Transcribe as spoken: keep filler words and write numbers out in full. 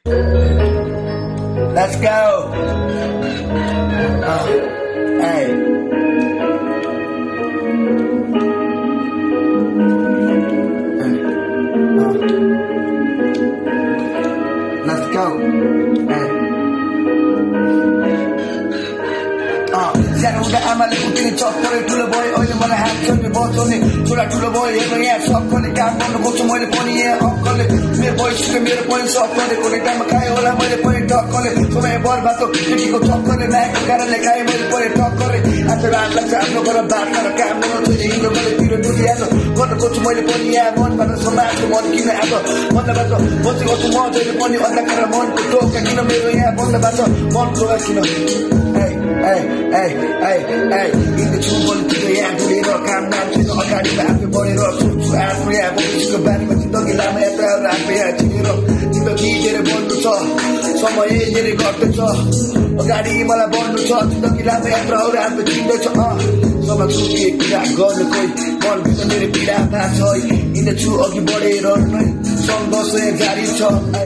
Let's go. Uh, hey. Uh, let's go. Hey. सानो हुँदा आमाले उठ्ने चक्करे ठुलो भयो अहिले मलाई हात जोड्ने बचाउने छोरा ठुलो भयो हेर्नु यहाँ सबैले काम गर्नु खोज्छु मैले पनि यहाँ अङ्कलले मेरो भइसक्यो मेरो पनि सक्कले कुनै टाइममा खाएँ होला मैले पनि टक्कले समय बर्बाद हो केटीको चक्करले मायाको कारणले खाएँ मैले पनि टक्करे आज रात लाग्छ आफ्नो घर बात गरेर काम गर्नु छोरी हिँड्नु मैले पिरो दुखिहाल्छ गर्नु खोज्छु मैले पनि यहाँ मनबाट समाजको मन किन आज भन्दाबाट बसेको छु म जहिले पनि अन्धकार मनको टोका किन मेरो यहाँ भन्दाबाट मन टोका किन Hey, hey, hey, hey, हिँड्दैछु बल्किँदै यहाँ डुलेर काम नाम्छेन अगाडिमा आफै बढेर सोच्छु आफ्नो यहाँ भविष्यको बारेमा जिन्दगी लामो यात्राहरू आफै यहाँ चिनेर जिन्दगी धेरै बढ्नु छ समय धेरै घट्दैछ अगाडि मलाई बढ्नु छ जिन्दगी लामो यात्राहरू आफै चिन्दैछ समाजको के कुरा गर्नु कोही मनभित्र मेरो पीडा थाहा छ हिँड्दैछु अघि बढेर नै सङ्घर्ष जारी छ